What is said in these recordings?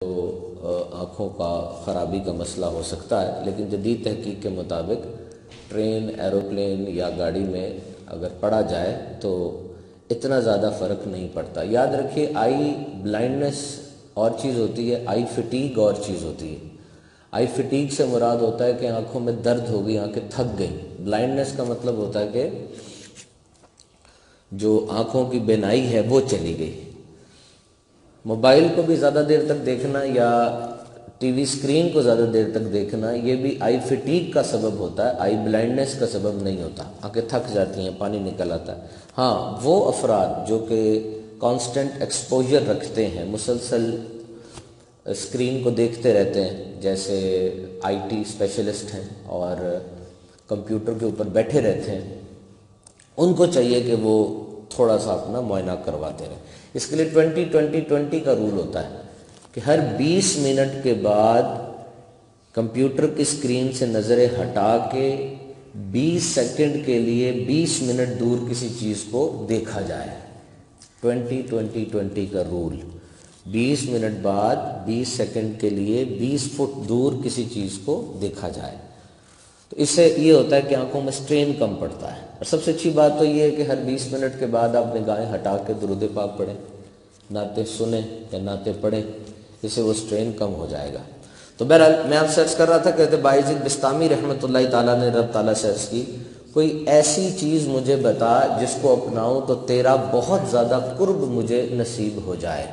آنکھوں کا خرابی کا مسئلہ ہو سکتا ہے، لیکن جدید تحقیق کے مطابق ٹرین، ایروپلین یا گاڑی میں اگر پڑھا جائے تو اتنا زیادہ فرق نہیں پڑتا۔ یاد رکھیے، آئی بلائنڈنس اور چیز ہوتی ہے، آئی فٹیگ اور چیز ہوتی ہے۔ آئی فٹیگ سے مراد ہوتا ہے کہ آنکھوں میں درد ہو گئی، آنکھیں تھک گئیں۔ بلائنڈنس کا مطلب ہوتا ہے کہ جو آنکھوں کی بینائی ہے وہ چلی گئی۔ موبائل کو بھی زیادہ دیر تک دیکھنا یا ٹی وی اسکرین کو زیادہ دیر تک دیکھنا، یہ بھی آئی فٹیگ کا سبب ہوتا ہے، آئی بلائنڈنس کا سبب نہیں ہوتا۔ آنکھیں تھک جاتی ہیں، پانی نکل آتا ہے۔ ہاں، وہ افراد جو کہ کانسٹنٹ ایکسپوجر رکھتے ہیں، مسلسل اسکرین کو دیکھتے رہتے ہیں، جیسے آئی ٹی اسپیشلسٹ ہیں اور کمپیوٹر کے اوپر بیٹھے رہتے ہیں، ان کو چاہیے کہ وہ تھوڑا سا اپنا معائنہ کرواتے رہیں۔ اس کے لیے 20-20-20 کا رول ہوتا ہے کہ ہر 20 منٹ کے بعد کمپیوٹر کی اسکرین سے نظریں ہٹا کے 20 سیکنڈ کے لیے 20 منٹ دور کسی چیز کو دیکھا جائے۔ 20-20-20 کا رول، 20 منٹ بعد 20 سیکنڈ کے لیے 20 فٹ دور کسی چیز کو دیکھا جائے۔ تو اس سے یہ ہوتا ہے کہ آنکھوں میں سٹرین کم پڑتا ہے۔ اور سب سے اچھی بات تو یہ ہے کہ ہر 20 منٹ کے بعد آپ نگاہیں ہٹا کے درود پاک پڑھیں، نعتیں سنیں یا نعتیں پڑھیں، اس سے وہ سٹرین کم ہو جائے گا۔ تو بہرحال میں آپ سے عرض کر رہا تھا کہ باعزید بسطامی رحمۃ اللہ تعالیٰ نے رب تعالیٰ سے عرض کی، کوئی ایسی چیز مجھے بتا جس کو اپناؤں تو تیرا بہت زیادہ قرب مجھے نصیب ہو جائے۔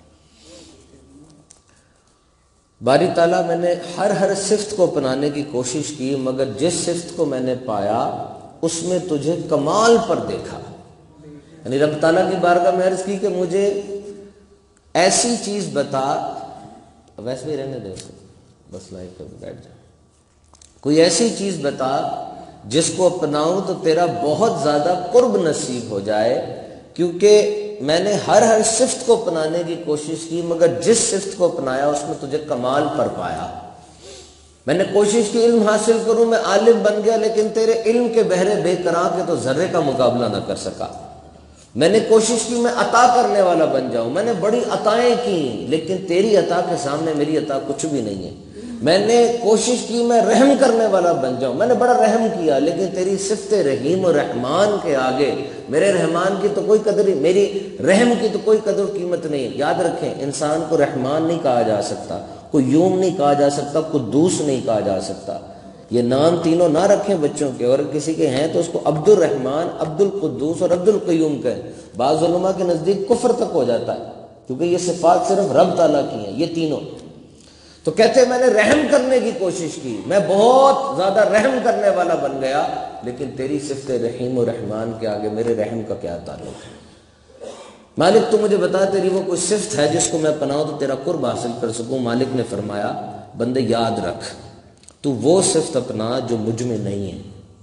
باری تعالیٰ، میں نے ہر صفت کو اپنانے کی کوشش کی، مگر جس صفت کو میں نے پایا اس میں تجھے کمال پر دیکھا۔ یعنی رب تعالیٰ کی بارگاہ میں عرض کی کہ مجھے ایسی چیز بتا، ویسے بھی رہنے دے بس لائک کر بیٹھ جا، کوئی ایسی چیز بتا جس کو اپناؤں تو تیرا بہت زیادہ قرب نصیب ہو جائے، کیونکہ میں نے ہر صفت کو اپنانے کی کوشش کی، مگر جس صفت کو اپنایا اس میں تجھے کمال پر پایا۔ میں نے کوشش کی علم حاصل کروں، میں عالم بن گیا، لیکن تیرے علم کے بحر بے کراں کے تو ذرے کا مقابلہ نہ کر سکا۔ میں نے کوشش کی میں عطا کرنے والا بن جاؤں، میں نے بڑی عطائیں کی، لیکن تیری عطا کے سامنے میری عطا کچھ بھی نہیں ہے۔ میں نے کوشش کی میں رحم کرنے والا بن جاؤں، میں نے بڑا رحم کیا، لیکن تیری صفت رحیم و رحمان کے آگے میرے رحمان کی تو کوئی قدر، میری رحم کی تو کوئی قدر قیمت نہیں ہے۔ یاد رکھیں، انسان کو رحمان نہیں کہا جا سکتا، قیوم نہیں کہا جا سکتا، قدوس نہیں کہا جا سکتا۔ یہ نام تینوں نہ رکھیں بچوں کے، اور کسی کے ہیں تو اس کو عبد الرحمن، عبد القدوس اور عبد القیوم کہیں۔ بعض علماء کے نزدیک کفر تک ہو جاتا ہے، کیونکہ یہ صفات صرف رب تعالیٰ کی ہیں، یہ تینوں۔ تو کہتے ہیں میں نے رحم کرنے کی کوشش کی، میں بہت زیادہ رحم کرنے والا بن گیا، لیکن تیری صفت رحیم و رحمان کے آگے میرے رحم کا کیا تعلق ہے؟ مالک تو مجھے بتا تیری وہ کوئی صفت ہے جس کو میں اپناؤں تو تیرا قرب حاصل کر سکوں۔ مالک نے فرمایا، بندے یاد رکھ، تو وہ صفت اپنا جو مجھ میں نہیں ہے۔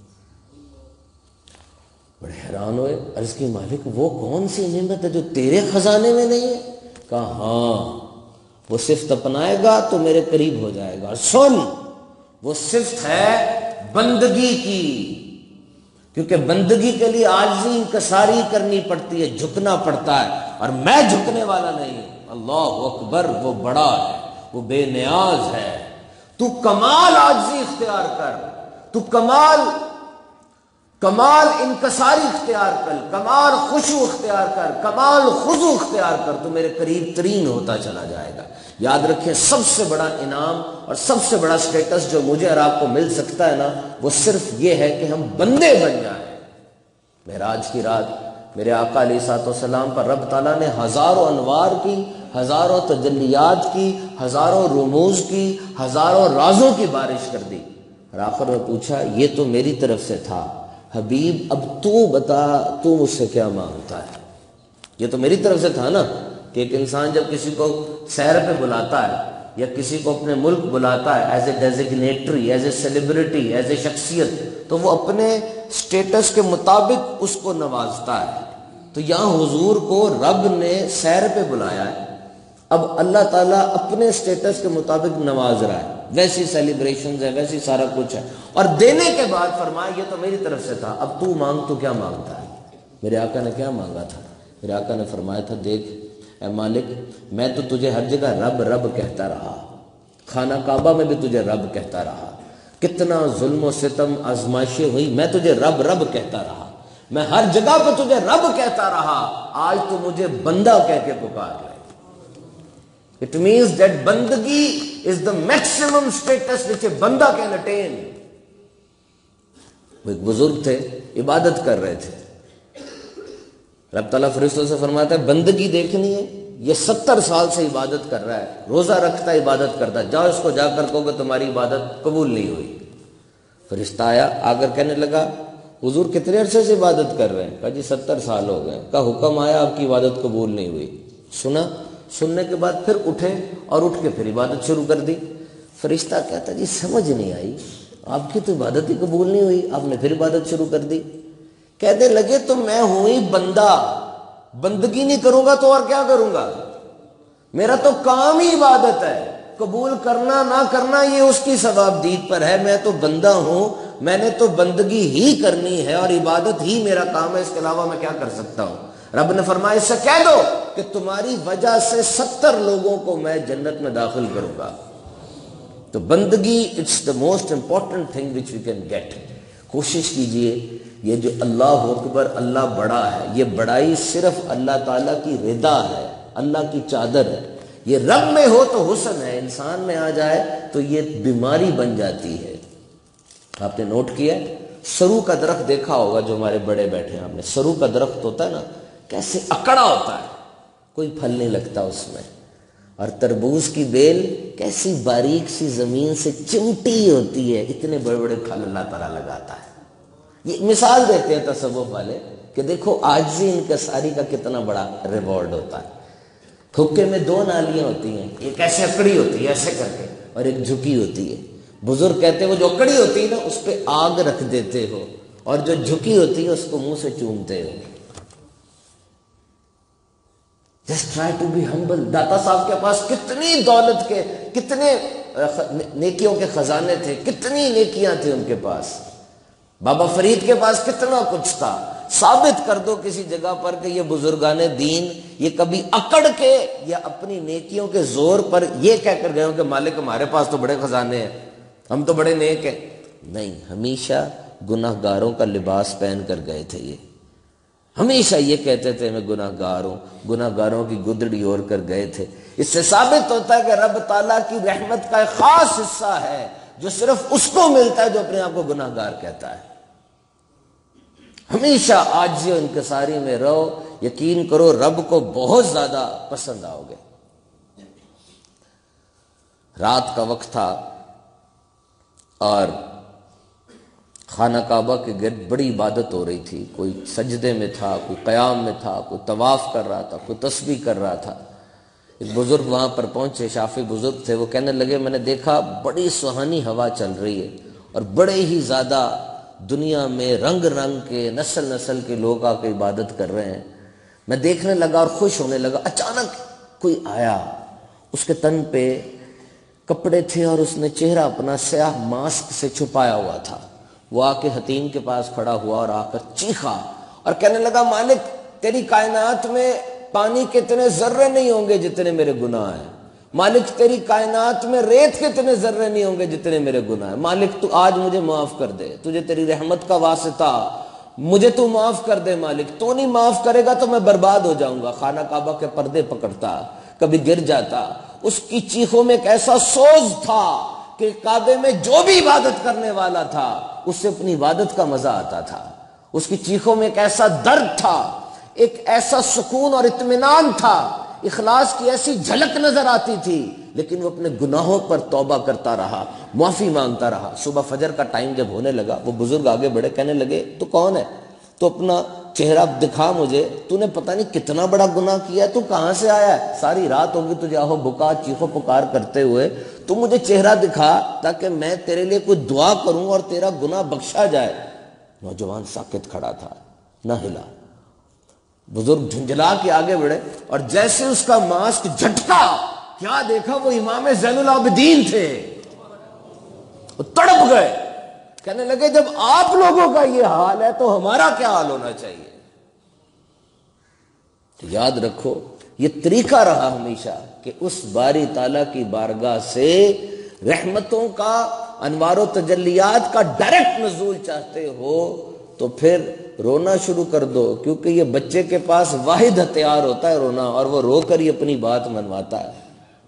بڑے حیران ہوئے، عرض کی مالک وہ کون سی نعمت ہے جو تیرے خزانے میں نہیں ہے؟ کہا ہاں، وہ صفت اپنائے گا تو میرے قریب ہو جائے گا۔ سن، وہ صفت ہے بندگی کی، کیونکہ بندگی کے لیے عاجزی انکساری کرنی پڑتی ہے، جھکنا پڑتا ہے، اور میں جھکنے والا نہیں ہوں۔ اللہ اکبر، وہ بڑا ہے، وہ بے نیاز ہے۔ تو کمال عاجزی اختیار کر، تو کمال انکساری اختیار کر، کمال خشوع اختیار کر، کمال خضوع اختیار کر، تو میرے قریب ترین ہوتا چلا جائے گا۔ یاد رکھیں، سب سے بڑا انعام اور سب سے بڑا سٹیٹس جو مجھے اور آپ کو مل سکتا ہے نا، وہ صرف یہ ہے کہ ہم بندے بن جائیں۔ معراج کی رات میرے آقا علیہ الصلوۃ والسلام پر رب تعالیٰ نے ہزاروں انوار کی، ہزاروں تجلیات کی، ہزاروں رموز کی، ہزاروں رازوں کی بارش کر دی، اور آخر میں پوچھا یہ تو میری طرف سے تھا، حبیب اب تو بتا تو مجھ سے کیا مانگتا ہے؟ یہ تو میری طرف سے تھا نا، کہ ایک انسان جب کسی کو سیر پہ بلاتا ہے یا کسی کو اپنے ملک بلاتا ہے as a dignitary, as a celebrity, as a شخصیت، تو وہ اپنے سٹیٹس کے مطابق اس کو نوازتا ہے۔ تو یہاں حضور کو رب نے سیر پہ بلایا ہے، اب اللہ تعالیٰ اپنے سٹیٹس کے مطابق نواز رہا ہے، ویسی سیلیبریشنز ہے، ویسی سارا کچھ ہے، اور دینے کے بعد فرمایا یہ تو میری طرف سے تھا، اب تو مانگ، تو کیا مانگتا ہے؟ میرے آقا نے کیا مانگا تھا؟ میرے آقا نے فرمایا تھا، دیکھ اے مالک میں تو تجھے ہر جگہ رب رب کہتا رہا، خانہ کعبہ میں بھی تجھے رب کہتا رہا، کتنا ظلم و ستم آزمائشیں ہوئی میں تجھے رب رب کہتا رہا، میں ہر جگہ پہ تجھے رب کہتا رہا، آج تو مجھے بندہ کہہ کے پکار رہے۔ It means that بندگی is the maximum status which a بندہ can attain۔ وہ ایک بزرگ تھے، عبادت کر رہے تھے، رب تعالیٰ فرشتوں سے فرماتا ہے بندگی دیکھنی ہے، یہ 70 سال سے عبادت کر رہا ہے، روزہ رکھتا ہے، عبادت کرتا ہے، جاؤ اس کو جا کر کہو کہ تمہاری عبادت قبول نہیں ہوئی۔ فرشتہ آیا، آ کر کہنے لگا حضور کتنے عرصے سے عبادت کر رہے ہیں؟ کہا جی 70 سال ہو گئے۔ کہا حکم آیا آپ کی عبادت قبول نہیں ہوئی۔ سنا، سننے کے بعد پھر اٹھے اور اٹھ کے پھر عبادت شروع کر دی۔ فرشتہ کہتا جی سمجھ نہیں آئی، آپ کی تو عبادت ہی قبول نہیں ہوئی، آپ نے پھر عبادت شروع کر دی۔ کہنے لگے تو میں ہوں ہی بندہ، بندگی نہیں کروں گا تو اور کیا کروں گا؟ میرا تو کام ہی عبادت ہے، قبول کرنا نہ کرنا یہ اس کی ثوابدید پر ہے، میں تو بندہ ہوں، میں نے تو بندگی ہی کرنی ہے اور عبادت ہی میرا کام ہے، اس کے علاوہ میں کیا کر سکتا ہوں؟ رب نے فرمایا اس سے کہہ دو کہ تمہاری وجہ سے 70 لوگوں کو میں جنت میں داخل کروں گا۔ تو بندگی it's the most important thing which we can get. کوشش کیجئے یہ جو اللہ اکبر، اللہ بڑا ہے، یہ بڑائی صرف اللہ تعالیٰ کی رضا ہے، اللہ کی چادر ہے۔ یہ رب میں ہو تو حسن ہے، انسان میں آ جائے تو یہ بیماری بن جاتی ہے۔ آپ نے نوٹ کیا سرو کا درخت دیکھا ہوگا، جو ہمارے بڑے بیٹھے ہیں، آپ نے سرو کا درخت ہوتا ہے نا، کیسے اکڑا ہوتا ہے، کوئی پھل نہیں لگتا اس میں، اور تربوز کی بیل کیسی باریک سی زمین سے چمٹی ہوتی ہے، اتنے بڑے بڑے پھل اللہ تعالیٰ لگاتا ہے۔ یہ مثال دیتے ہیں تصوف والے کہ دیکھو عاجزی انکساری کا کتنا بڑا ریوارڈ ہوتا ہے۔ حکے میں 2 نالیاں ہوتی ہیں، ایک ایسے اکڑی ہوتی ہے ایسے کر کے، اور ایک جھکی ہوتی ہے۔ بزرگ کہتے ہیں وہ جو اکڑی ہوتی ہے نا اس پہ آگ رکھ دیتے ہو، اور جو جھکی ہوتی ہے اس کو منہ سے چومتے ہو۔ Just try to be humble۔ Data Sahib کے پاس کتنی دولت کے، کتنے نیکیوں کے خزانے تھے، کتنی نیکیاں تھیں ان کے پاس۔ بابا فرید کے پاس کتنا کچھ تھا۔ ثابت کر دو کسی جگہ پر کہ یہ بزرگان دین یہ کبھی اکڑ کے یا اپنی نیکیوں کے زور پر یہ کہہ کر گئے ہوں کہ مالک ہمارے پاس تو بڑے خزانے ہیں، ہم تو بڑے نیک ہیں۔ نہیں، ہمیشہ گناہ گاروں کا لباس پہن کر گئے تھے یہ، ہمیشہ یہ کہتے تھے میں گناہ گار ہوں، گناہ گاروں کی گدڑی اوڑھ کر گئے تھے۔ اس سے ثابت ہوتا ہے کہ رب تعالیٰ کی رحمت کا ایک خاص حصہ ہے جو صرف اس کو ملتا ہے جو اپنے آپ کو گناہ گار کہتا ہے۔ ہمیشہ عاجزی و انکساری میں رہو، یقین کرو رب کو بہت زیادہ پسند آؤ گے۔ رات کا وقت تھا اور خانہ کعبہ کے گرد بڑی عبادت ہو رہی تھی، کوئی سجدے میں تھا، کوئی قیام میں تھا، کوئی طواف کر رہا تھا، کوئی تسبیح کر رہا تھا۔ ایک بزرگ وہاں پر پہنچے، شافی بزرگ تھے، وہ کہنے لگے میں نے دیکھا بڑی سہانی ہوا چل رہی ہے اور بڑے ہی زیادہ دنیا میں رنگ رنگ کے نسل نسل کے لوگ آ کے عبادت کر رہے ہیں۔ میں دیکھنے لگا اور خوش ہونے لگا۔ اچانک کوئی آیا، اس کے تن پہ کپڑے تھے اور اس نے چہرہ اپنا سیاہ ماسک سے چھپایا ہوا تھا۔ وہ آ کے حتیم کے پاس کھڑا ہوا اور آ کر چیخا اور کہنے لگا مالک تیری کائنات میں پانی کے اتنے ذرے نہیں ہوں گے جتنے میرے گناہ ہیں، مالک تیری کائنات میں ریت کے اتنے ذرے نہیں ہوں گے جتنے میرے گناہ ہیں، مالک تو آج مجھے معاف کر دے، تجھے تیری رحمت کا واسطہ، مجھے تو معاف کر دے مالک، تو نہیں معاف کرے گا تو میں برباد ہو جاؤں گا۔ خانہ کعبہ کے پردے پکڑتا، کبھی گر جاتا۔ اس کی چیخوں میں ایک ایسا سوز تھا کہ کعبے میں جو بھی عبادت کرنے والا تھا اس سے اپنی عبادت کا مزہ آتا تھا۔ اس کی چیخوں میں ایک ایسا درد تھا، ایک ایسا سکون اور اطمینان تھا، اخلاص کی ایسی جھلک نظر آتی تھی، لیکن وہ اپنے گناہوں پر توبہ کرتا رہا، معافی مانگتا رہا۔ صبح فجر کا ٹائم جب ہونے لگا، وہ بزرگ آگے بڑھے، کہنے لگے تو کون ہے؟ تو اپنا چہرہ دکھا مجھے، تو نے پتہ نہیں کتنا بڑا گناہ کیا ہے، تو کہاں سے آیا ہے؟ ساری رات ہوگی تجھے آہو بکا چیخو پکار کرتے ہوئے، تو مجھے چہرہ دکھا تاکہ میں تیرے لیے کوئی دعا کروں اور تیرا گناہ بخشا جائے۔ نوجوان ساکت کھڑا تھا، نہ ہلا۔ بزرگ جھنجھلا کے آگے بڑھے اور جیسے اس کا ماسک جھٹکا، کیا دیکھا وہ امام زین العابدین تھے۔ وہ تڑپ گئے، کہنے لگے جب آپ لوگوں کا یہ حال ہے تو ہمارا کیا حال ہونا چاہیے؟ تو یاد رکھو یہ طریقہ رہا ہمیشہ کہ اس باری تعالیٰ کی بارگاہ سے رحمتوں کا، انوار و تجلیات کا ڈائریکٹ نزول چاہتے ہو تو پھر رونا شروع کر دو، کیونکہ یہ بچے کے پاس واحد ہتھیار ہوتا ہے رونا، اور وہ رو کر ہی اپنی بات منواتا ہے۔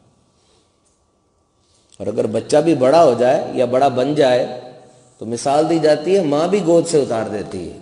اور اگر بچہ بھی بڑا ہو جائے یا بڑا بن جائے تو مثال دی جاتی ہے ماں بھی گود سے اتار دیتی ہے۔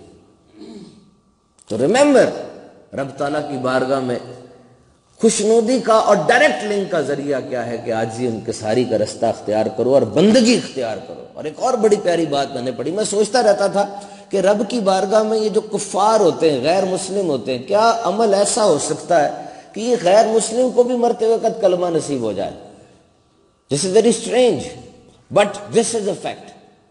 تو ریممبر، رب تعالیٰ کی بارگاہ میں خوشنودی کا اور ڈائریکٹ لنک کا ذریعہ کیا ہے کہ آجزی انکساری کا رستہ اختیار کرو اور بندگی اختیار کرو۔ اور ایک اور بڑی پیاری بات میں نے پڑھی، میں سوچتا رہتا تھا کہ رب کی بارگاہ میں یہ جو کفار ہوتے ہیں، غیر مسلم ہوتے ہیں، کیا عمل ایسا ہو سکتا ہے کہ یہ غیر مسلم کو بھی مرتے وقت کلمہ نصیب ہو جائے؟ This is very strange, but this is a fact۔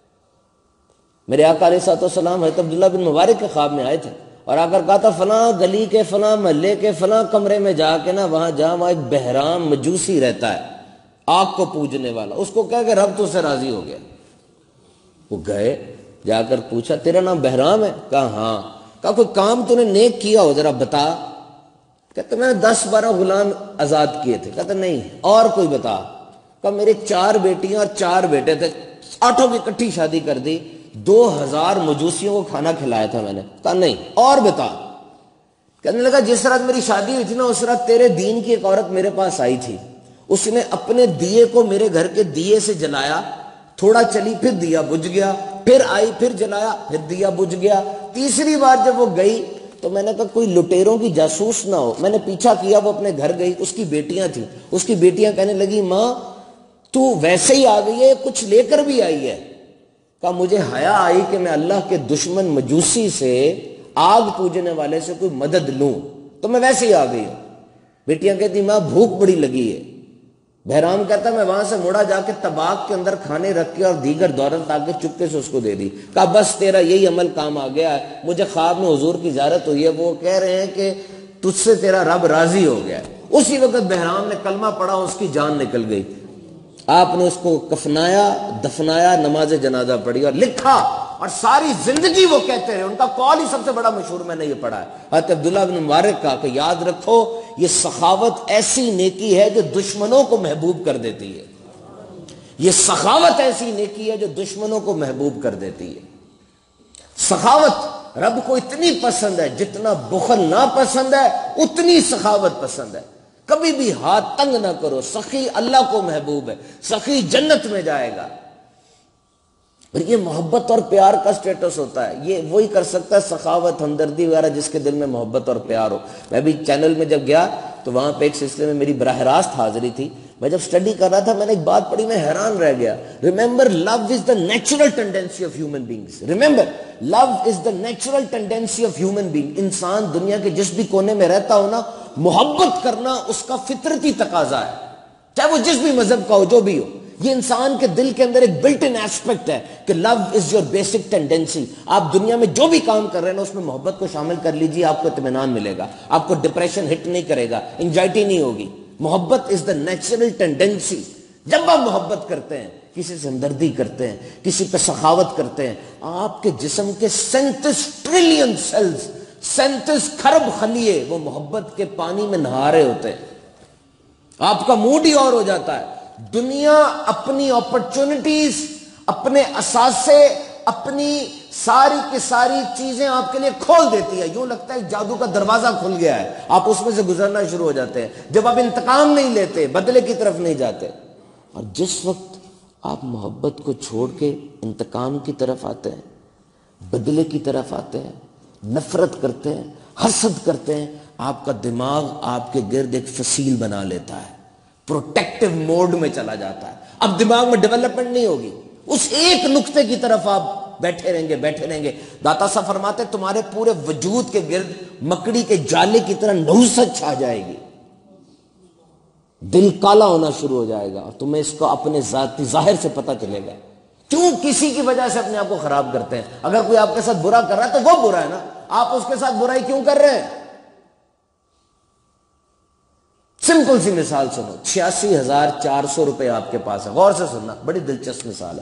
میرے آقا علیہ الصلوۃ والسلام حضرت عبداللہ بن مبارک کے خواب میں آئے تھے اور آ کر کہا تھا فلاں گلی کے فلاں محلے کے فلاں کمرے میں جا کے نا وہاں ایک بہرام مجوسی رہتا ہے، آگ کو پوجنے والا، اس کو کہہ کہ رب تو سے راضی ہو گیا۔ وہ گئے، جا کر پوچھا تیرا نام بہرام ہے؟ کہا ہاں۔ کہا کوئی کام تو نے نیک کیا ہو ذرا بتا؟ کہتے میں نے 10-12 غلام آزاد کیے تھے۔ کہتے نہیں، اور کوئی بتا؟ کہا میرے 4 بیٹیاں اور 4 بیٹے تھے، 8 کی اکٹھی شادی کر دی، 2000 مجوسیوں کو کھانا کھلایا تھا میں نے۔ کہا نہیں، اور بتا؟ کہنے لگا جس رات میری شادی ہوئی تھی نا اس رات تیرے دین کی ایک عورت میرے پاس آئی تھی، اس نے اپنے دیے کو میرے گھر کے دیے سے جلایا، تھوڑا چلی پھر دیا بجھ گیا، پھر آئی پھر جلایا پھر دیا بجھ گیا، تیسری بار جب وہ گئی تو میں نے کہا کوئی لٹیروں کی جاسوس نہ ہو، میں نے پیچھا کیا، وہ اپنے گھر گئی، اس کی بیٹیاں تھیں، اس کی بیٹیاں کہنے لگی ماں تو ویسے ہی آ گئی ہے، کچھ لے کر بھی آئی ہے؟ کہا مجھے حیا آئی کہ میں اللہ کے دشمن مجوسی سے، آگ پوجنے والے سے کوئی مدد لوں، تو میں ویسے ہی آ گئی ہوں۔ بیٹیاں کہتی ماں بھوک بڑی لگی ہے۔ بہرام کہتا میں وہاں سے مڑا جا کے طباق کے اندر کھانے رکھ کے اور دیگر دولت آ کے چپکے سے اس کو دے دی۔ کہا بس تیرا یہی عمل کام آ گیا ہے، مجھے خواب میں حضور کی زیارت ہوئی ہے، وہ کہہ رہے ہیں کہ تجھ سے تیرا رب راضی ہو گیا ہے۔ اسی وقت بہرام نے کلمہ پڑھا، اس کی جان نکل گئی۔ آپ نے اس کو کفنایا، دفنایا، نماز جنازہ پڑھی اور لکھا، اور ساری زندگی وہ کہتے رہے، ان کا قول ہی سب سے بڑا مشہور میں نے یہ پڑھا ہے، حضرت عبداللہ بن مبارک کا، کہ یاد رکھو یہ سخاوت ایسی نیکی ہے جو دشمنوں کو محبوب کر دیتی ہے، یہ سخاوت ایسی نیکی ہے جو دشمنوں کو محبوب کر دیتی ہے۔ سخاوت رب کو اتنی پسند ہے جتنا بخل نہ پسند ہے اتنی سخاوت پسند ہے۔ کبھی بھی ہاتھ تنگ نہ کرو، سخی اللہ کو محبوب ہے، سخی جنت میں جائے گا۔ اور یہ محبت اور پیار کا سٹیٹس ہوتا ہے، یہ وہی کر سکتا ہے سخاوت، ہمدردی وغیرہ جس کے دل میں محبت اور پیار ہو۔ میں بھی چینل میں جب گیا تو وہاں پہ ایک سلسلے میں میری براہ راست حاضری تھی، میں جب سٹڈی کر رہا تھا میں نے ایک بات پڑھی، میں حیران رہ گیا۔ Remember love is the natural tendency of human beings, remember love is the natural tendency of human being. انسان دنیا کے جس بھی کونے میں رہتا ہو نا، محبت کرنا اس کا فطرتی تقاضا ہے، چاہے وہ جس بھی مذہب کا ہو، جو بھی ہو۔ یہ انسان کے دل کے اندر ایک بلٹ ان ایسپیکٹ ہے کہ love is your basic tendency. آپ دنیا میں جو بھی کام کر رہے ہیں نا اس میں محبت کو شامل کر لیجیے، آپ کو اطمینان ملے گا، آپ کو ڈپریشن ہٹ نہیں کرے گا، انجائٹی نہیں ہوگی۔ محبت از دا نیچرل ٹینڈنسی۔ جب آپ محبت کرتے ہیں، کسی سے ہمدردی کرتے ہیں، کسی پہ سخاوت کرتے ہیں، آپ کے جسم کے 37 ٹریلین سیلز، 37 کھرب خلیے وہ محبت کے پانی میں نہا رہے ہوتے ہیں، آپ کا موڈ ہی اور ہو جاتا ہے۔ دنیا اپنی اپرچونٹیز، اپنے اثاثے، اپنی ساری کی ساری چیزیں آپ کے لیے کھول دیتی ہے، یوں لگتا ہے جادو کا دروازہ کھل گیا ہے، آپ اس میں سے گزرنا شروع ہو جاتے ہیں جب آپ انتقام نہیں لیتے، بدلے کی طرف نہیں جاتے۔ اور جس وقت آپ محبت کو چھوڑ کے انتقام کی طرف آتے ہیں، بدلے کی طرف آتے ہیں، نفرت کرتے ہیں، حسد کرتے ہیں، آپ کا دماغ آپ کے گرد ایک فصیل بنا لیتا ہے، پروٹیکٹیو موڈ میں چلا جاتا ہے۔ اب دماغ میں ڈیولپمنٹ نہیں ہوگی، اس ایک نقطے کی طرف آپ بیٹھے رہیں گے۔ داتا صاحب فرماتے تمہارے پورے وجود کے گرد مکڑی کے جالے کی طرح نحوست چھا جائے گی، دل کالا ہونا شروع ہو جائے گا، اور تمہیں اس کو اپنے ذاتی ظاہر سے پتہ چلے گا۔ کیوں کسی کی وجہ سے اپنے آپ کو خراب کرتے ہیں؟ اگر کوئی آپ کے ساتھ برا کر رہا ہے تو وہ برا ہے نا، آپ اس کے ساتھ برائی کیوں کر رہے ہیں؟ سمپل سی مثال سنو، 86,400 روپے آپ کے پاس ہے، غور سے سننا، بڑی دلچسپ مثال ہے۔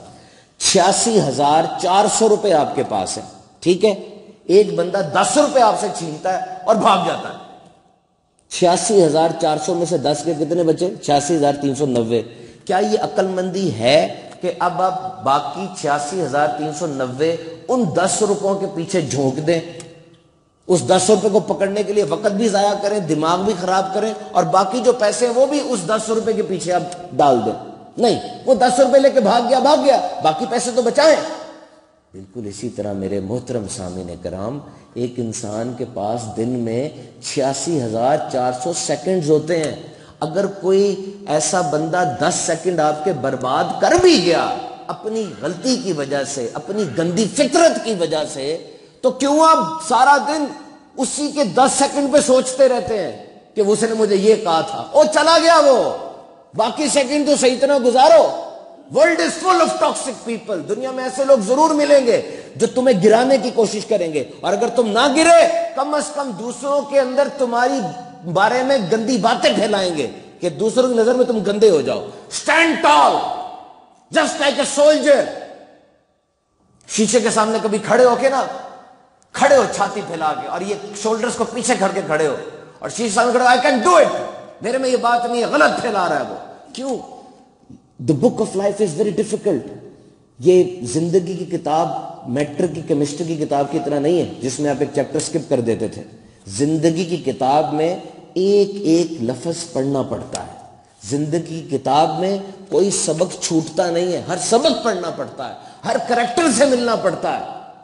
86,400 روپے آپ کے پاس ہے، ٹھیک ہے؟ ایک بندہ 10 روپے آپ سے چھینتا ہے اور بھاگ جاتا ہے، 86,400 میں سے 10 کے کتنے بچے؟ 86,390. کیا یہ عقل مندی ہے کہ اب آپ باقی 86,390 ان 10 روپوں کے پیچھے جھونک دیں، اس 10 روپے کو پکڑنے کے لیے وقت بھی ضائع کریں، دماغ بھی خراب کریں، اور باقی جو پیسے ہیں وہ بھی اس 10 روپے کے پیچھے آپ ڈال دیں؟ نہیں، وہ 10 روپے لے کے بھاگ گیا، باقی پیسے تو بچائیں. بالکل اسی طرح میرے محترم سامعین کرام، ایک انسان کے پاس دن میں 86,400 سیکنڈز ہوتے ہیں. اگر کوئی ایسا بندہ 10 سیکنڈ آپ کے برباد کر بھی گیا اپنی غلطی کی وجہ سے، اپنی گندی فطرت کی وجہ سے، تو کیوں آپ سارا دن اسی کے 10 سیکنڈ پہ سوچتے رہتے ہیں کہ اس نے مجھے یہ کہا تھا، او چلا گیا وہ، باقی سیکنڈ تو صحیح طرح گزارو. World is full of toxic people. دنیا میں ایسے لوگ ضرور ملیں گے جو تمہیں گرانے کی کوشش کریں گے، اور اگر تم نہ گرے کم از کم دوسروں کے اندر تمہاری بارے میں گندی باتیں پھیلائیں گے کہ دوسروں کی نظر میں تم گندے ہو جاؤ. Stand tall just like a soldier. شیشے کے سامنے کبھی کھڑے ہو کے نا، کھڑے ہو چھاتی پھیلا کے، اور یہ شولڈرز کو پیچھے کر کے کھڑے ہو، اور شیشے سامنے کھڑے ہو، آئی کین ڈو اٹ، میرے میں یہ بات نہیں ہے، غلط پھیلا رہا ہے وہ. کیوں؟ The book of life is very difficult. یہ زندگی کی کتاب میٹرک کی کیمسٹری کی کتاب کی طرح نہیں ہے جس میں آپ ایک چیپٹر سکپ کر دیتے تھے. زندگی کی کتاب میں ایک ایک لفظ پڑھنا پڑتا ہے. زندگی کی کتاب میں کوئی سبق چھوٹتا نہیں ہے، ہر سبق پڑھنا پڑتا ہے، ہر کریکٹر سے ملنا پڑتا ہے.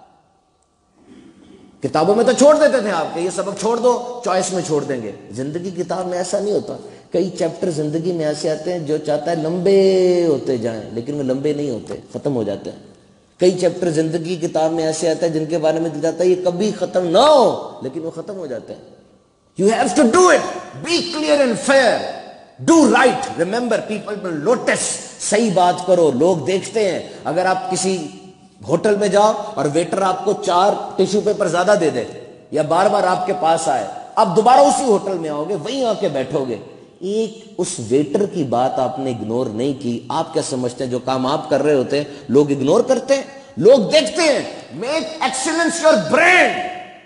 کتابوں میں تو چھوڑ دیتے تھے آپ کہ یہ سبق چھوڑ دو، چوائس میں چھوڑ دیں گے. زندگی کی کتاب میں ایسا نہیں ہوتا. کئی چیپٹر زندگی میں ایسے آتے ہیں جو چاہتا ہے لمبے ہوتے جائیں، لیکن وہ لمبے نہیں ہوتے، ختم ہو جاتے ہیں. کئی چیپٹر زندگی کی کتاب میں ایسے آتے ہیں جن کے بارے میں دل جاتا ہے یہ کبھی ختم نہ ہو، لیکن وہ ختم ہو جاتے ہیں. You have to do it. Be clear and fair. Do right. Remember, people will notice. صحیح بات کرو، لوگ دیکھتے ہیں. اگر آپ کسی ہوٹل میں جاؤ اور ویٹر آپ کو 4 ٹیشو پیپر زیادہ دے دے، یا بار بار آپ کے پاس آئے، آپ دوبارہ اسی ہوٹل میں آؤ گے، وہیں آ کے بیٹھو گے. ایک اس ویٹر کی بات آپ نے اگنور نہیں کی. آپ کیا سمجھتے ہیں جو کام آپ کر رہے ہوتے ہیں لوگ اگنور کرتے ہیں؟ لوگ دیکھتے ہیں. Make excellence your brand.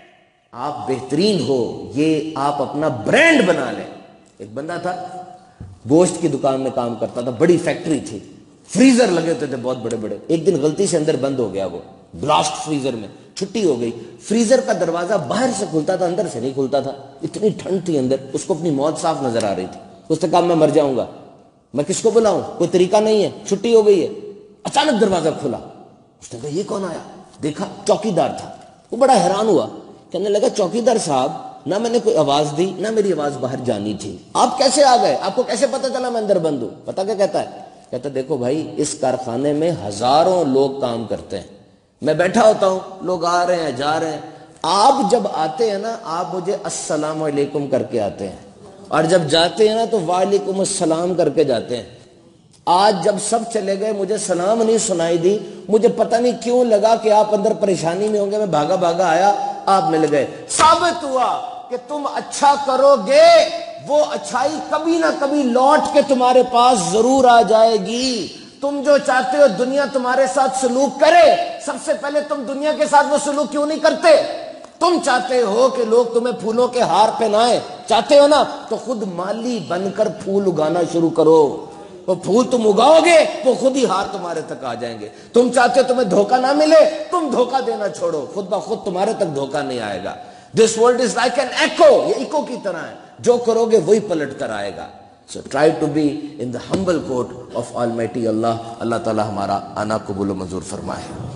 آپ بہترین ہو، یہ آپ اپنا برانڈ بنا لیں. ایک بندہ تھا گوشت کی دکان میں کام کرتا تھا، بڑی فیکٹری تھی، فریزر لگے ہوتے تھے بہت بڑے بڑے. ایک دن غلطی سے اندر بند ہو گیا، وہ بلاسٹ فریزر میں. چھٹی ہو گئی، فریزر کا دروازہ باہر سے کھلتا تھا، اندر سے نہیں کھلتا تھا. اتنی ٹھنڈ تھی اندر، اس کو اپنی موت صاف نظر آ رہی تھی. اس نے کہا میں مر جاؤں گا، میں کس کو بلاؤں، کوئی طریقہ نہیں ہے، چھٹی ہو گئی ہے. اچانک دروازہ کھلا. اس نے کہا یہ کون آیا؟ دیکھا چوکیدار تھا. وہ بڑا حیران ہوا، کہنے لگا چوکیدار صاحب، نہ میں نے کوئی آواز دی، نہ میری آواز باہر جانی تھی، آپ کیسے آ گئے؟ آپ کو کیسے پتا چلا میں اندر بند ہوں؟ پتا کیا کہتا ہے؟ کہتا دیکھو بھائی، اس کارخانے میں ہزاروں لوگ کام کرتے ہیں، میں بیٹھا ہوتا ہوں، لوگ آ رہے ہیں جا رہے ہیں، آپ جب آتے ہیں نا آپ مجھے السلام علیکم کر کے آتے ہیں، اور جب جاتے ہیں نا تو وعلیکم السلام کر کے جاتے ہیں. آج جب سب چلے گئے مجھے سلام نہیں سنائی دی، مجھے پتہ نہیں کیوں لگا کہ آپ اندر پریشانی میں ہوں گے، میں بھاگا بھاگا آیا، آپ مل گئے. ثابت ہوا کہ تم اچھا کرو گے وہ اچھائی کبھی نہ کبھی لوٹ کے تمہارے پاس ضرور آ جائے گی. تم جو چاہتے ہو دنیا تمہارے ساتھ سلوک کرے، سب سے پہلے تم دنیا کے ساتھ وہ سلوک کیوں نہیں کرتے؟ تم چاہتے ہو کہ لوگ تمہیں پھولوں کے ہار پہنائیں، چاہتے ہو نا، تو خود مالی بن کر پھول اگانا شروع کرو. وہ پھول تم اگاؤ گے وہ خود ہی ہار تمہارے تک آ جائیں گے. تم چاہتے ہو تمہیں دھوکہ نہ ملے، تم دھوکہ دینا چھوڑو، خود بخود تمہارے تک دھوکہ نہیں آئے گا. This world is like an echo. یہ ایکو کی طرح ہے، جو کرو گے وہی پلٹ کر آئے گا. So try to be in the humble court of Almighty Allah. اللہ تعالی ہمارا آنا قبول و منظور فرمائے.